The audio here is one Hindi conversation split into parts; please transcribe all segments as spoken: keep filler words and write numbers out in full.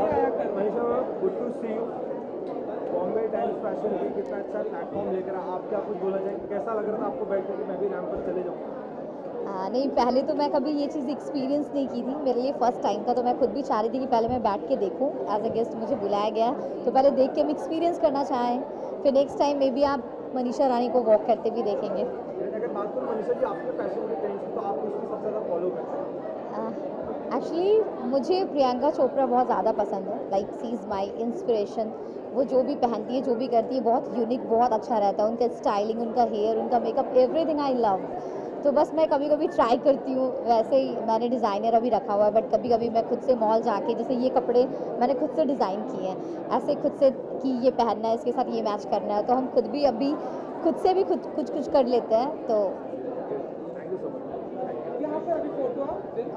Manisha ma'am, good to see you. Bombay times fashion week कितना अच्छा प्लेटफॉर्म लेकर आप क्या कुछ बोला जाए, कैसा लग रहा था आपको बैठ कर कि मैं भी रैंप पर चले जाऊँ? आ, नहीं, पहले तो मैं कभी ये चीज़ एक्सपीरियंस नहीं की थी, मेरे लिए फ़र्स्ट टाइम था, तो मैं खुद भी चाह रही थी कि पहले मैं बैठ के देखूं। एज अ गेस्ट मुझे बुलाया गया, तो पहले देख के हम एक्सपीरियंस करना चाहें, फिर नेक्स्ट टाइम मे बी आप मनीषा रानी को वॉक करते भी देखेंगे। अगर बात करूँ मनीषा जी आपके फैशन के ट्रेंड्स की, तो आप किसको सबसे ज़्यादा फॉलो करते हैं? एक्चुअली मुझे प्रियंका चोपड़ा बहुत ज़्यादा पसंद है, like she is my inspiration. वो जो भी पहनती है, जो भी करती है, बहुत यूनिक, बहुत अच्छा रहता है। उनका स्टाइलिंग, उनका हेयर, उनका मेकअप, एवरीथिंग आई लव। तो बस मैं कभी कभी ट्राई करती हूँ। वैसे ही मैंने डिज़ाइनर अभी रखा हुआ है, बट कभी कभी मैं खुद से मॉल जाके, जैसे ये कपड़े मैंने खुद से डिज़ाइन किए हैं, ऐसे खुद से कि ये पहनना है, इसके साथ ये मैच करना है, तो हम खुद भी अभी खुद से भी खुद कुछ कुछ कर लेते हैं। तो थैंक यू सो मच। यहाँ पर अभी फोटो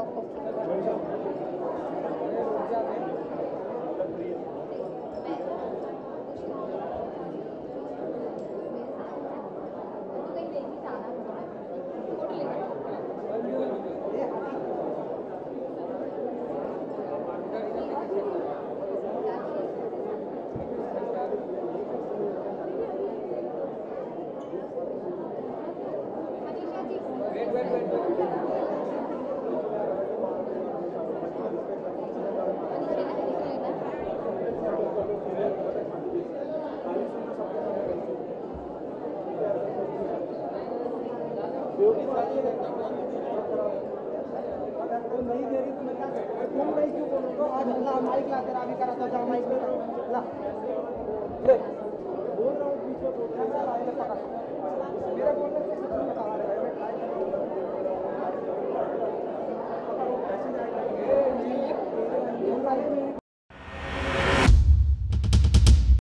नहीं दे रही तो मैं क्या करूं? तुम नहीं क्यों बोलोगे? आज अल्लाह माइक ला कर अभी करा था, जा माइक ला ले बोल रहा हूँ, बीच में बोल रहा है।